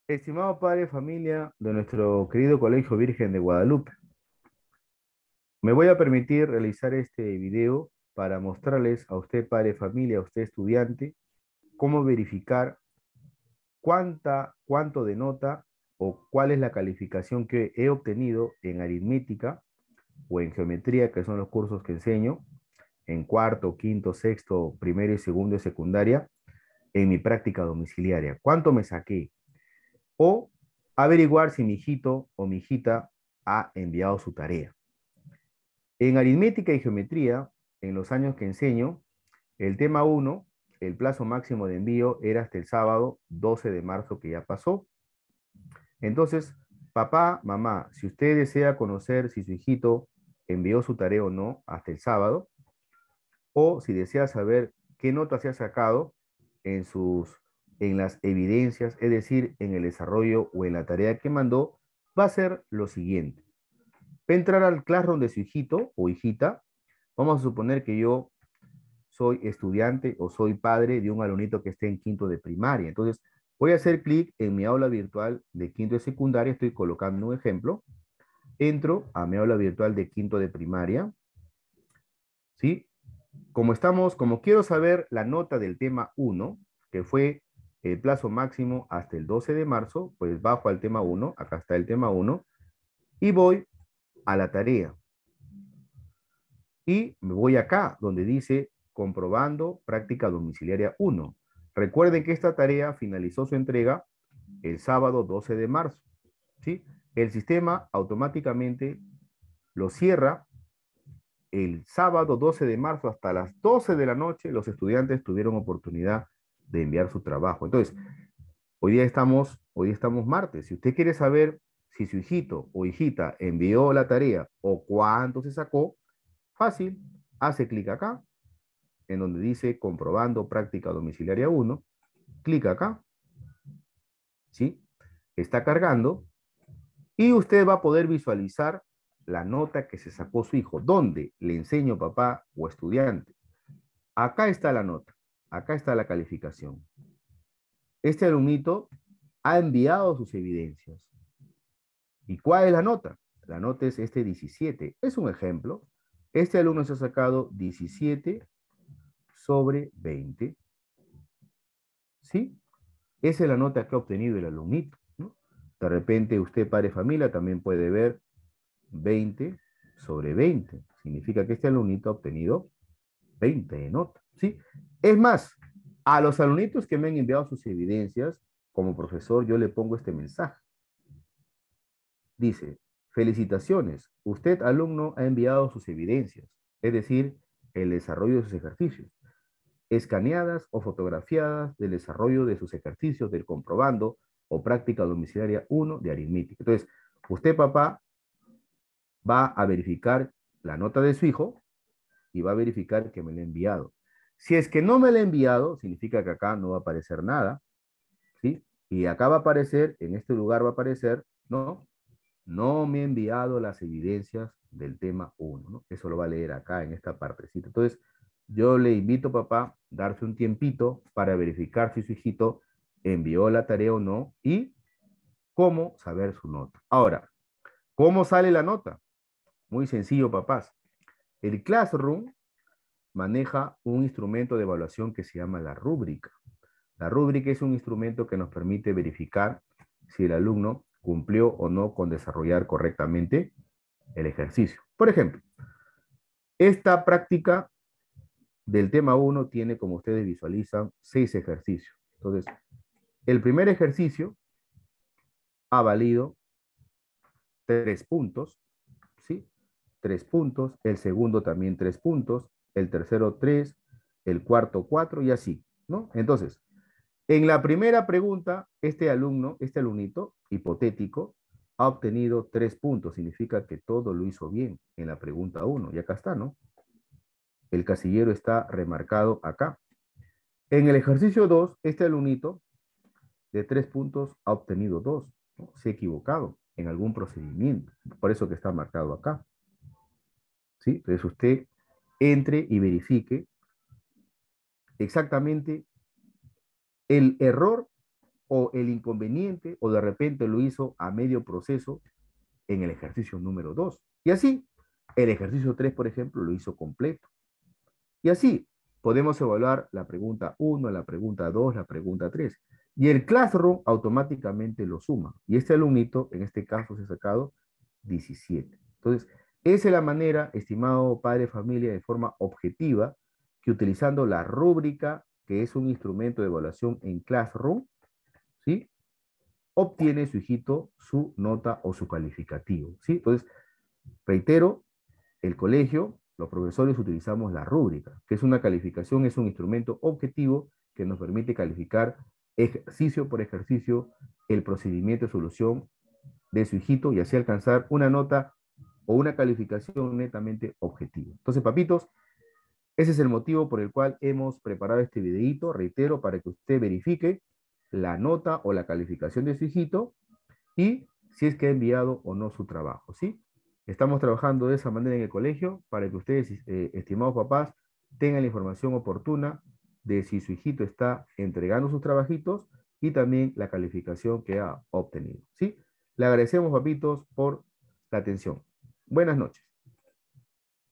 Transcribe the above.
Estimado padre de familia de nuestro querido Colegio Virgen de Guadalupe, me voy a permitir realizar este video para mostrarles a usted, padre de familia, a usted, estudiante, cómo verificar cuánto denota o cuál es la calificación que he obtenido en aritmética o en geometría, que son los cursos que enseño, en cuarto, quinto, sexto, primero y segundo de secundaria, en mi práctica domiciliaria. ¿Cuánto me saqué? O averiguar si mi hijito o mi hijita ha enviado su tarea. En aritmética y geometría, en los años que enseño, el tema uno, el plazo máximo de envío era hasta el sábado 12 de marzo que ya pasó. Entonces, papá, mamá, si usted desea conocer si su hijito envió su tarea o no hasta el sábado, o si desea saber qué nota se ha sacado en en las evidencias, es decir, en el desarrollo o en la tarea que mandó, va a ser lo siguiente. Va a entrar al classroom de su hijito o hijita. Vamos a suponer que yo soy estudiante o soy padre de un alumnito que esté en quinto de primaria. Entonces, voy a hacer clic en mi aula virtual de quinto de secundaria. Estoy colocando un ejemplo. Entro a mi aula virtual de quinto de primaria. ¿Sí? Como quiero saber la nota del tema uno, que fue el plazo máximo hasta el 12 de marzo, pues bajo al tema uno. Acá está el tema uno. Y voy a la tarea. Y me voy acá, donde dice comprobando práctica domiciliaria uno. Recuerden que esta tarea finalizó su entrega el sábado 12 de marzo. ¿Sí? El sistema automáticamente lo cierra el sábado 12 de marzo hasta las 12 de la noche. Los estudiantes tuvieron oportunidad de enviar su trabajo. Entonces, hoy día estamos martes. Si usted quiere saber si su hijito o hijita envió la tarea o cuánto se sacó, fácil, hace clic acá, en donde dice comprobando práctica domiciliaria uno, clic acá, ¿sí? Está cargando y usted va a poder visualizar la nota que se sacó su hijo. ¿Dónde? Le enseño, papá o estudiante. Acá está la nota, acá está la calificación. Este alumnito ha enviado sus evidencias. ¿Y cuál es la nota? La nota es este 17. Es un ejemplo. Este alumno se ha sacado 17 sobre 20. ¿Sí? Esa es la nota que ha obtenido el alumnito, ¿no? De repente usted, padre de familia, también puede ver 20 sobre 20. Significa que este alumnito ha obtenido 20 de nota, ¿sí? Es más, a los alumnitos que me han enviado sus evidencias, como profesor, yo le pongo este mensaje. Dice, felicitaciones, usted, alumno, ha enviado sus evidencias, es decir, el desarrollo de sus ejercicios, escaneadas o fotografiadas del desarrollo de sus ejercicios del comprobando o práctica domiciliaria uno de aritmética. Entonces, usted, papá, va a verificar la nota de su hijo y va a verificar que me la ha enviado. Si es que no me la ha enviado, significa que acá no va a aparecer nada, ¿sí? Y acá va a aparecer, en este lugar va a aparecer, ¿no? No me ha enviado las evidencias del tema uno, ¿no? Eso lo va a leer acá en esta partecita. Entonces, yo le invito, papá, a darse un tiempito para verificar si su hijito envió la tarea o no y cómo saber su nota. Ahora, ¿cómo sale la nota? Muy sencillo, papás. El Classroom maneja un instrumento de evaluación que se llama la rúbrica. La rúbrica es un instrumento que nos permite verificar si el alumno cumplió o no con desarrollar correctamente el ejercicio. Por ejemplo, esta práctica del tema uno tiene, como ustedes visualizan, 6 ejercicios. Entonces, el primer ejercicio ha valido 3 puntos, ¿sí? 3 puntos, el segundo también 3 puntos, el tercero 3, el cuarto 4 y así, ¿no? Entonces, en la primera pregunta, este alumno, este alumnito hipotético, ha obtenido 3 puntos. Significa que todo lo hizo bien en la pregunta uno. Y acá está, ¿no? El casillero está remarcado acá. En el ejercicio 2, este alumnito de 3 puntos ha obtenido 2, ¿no? Se ha equivocado en algún procedimiento. Por eso que está marcado acá, ¿sí? Entonces usted entre y verifique exactamente el error o el inconveniente, o de repente lo hizo a medio proceso en el ejercicio número 2. Y así, el ejercicio 3, por ejemplo, lo hizo completo. Y así, podemos evaluar la pregunta 1, la pregunta 2, la pregunta 3. Y el Classroom automáticamente lo suma. Y este alumnito, en este caso, se ha sacado 17. Entonces, esa es la manera, estimado padre de familia, de forma objetiva, que utilizando la rúbrica, que es un instrumento de evaluación en Classroom, ¿sí? Obtiene su hijito su nota o su calificativo, ¿sí? Entonces, reitero, el colegio, los profesores utilizamos la rúbrica, que es una calificación, es un instrumento objetivo que nos permite calificar ejercicio por ejercicio el procedimiento de solución de su hijito y así alcanzar una nota o una calificación netamente objetiva. Entonces, papitos, ese es el motivo por el cual hemos preparado este videito, reitero, para que usted verifique la nota o la calificación de su hijito y si es que ha enviado o no su trabajo, ¿sí? Estamos trabajando de esa manera en el colegio para que ustedes, estimados papás, tengan la información oportuna de si su hijito está entregando sus trabajitos y también la calificación que ha obtenido, ¿sí? Le agradecemos, papitos, por la atención. Buenas noches.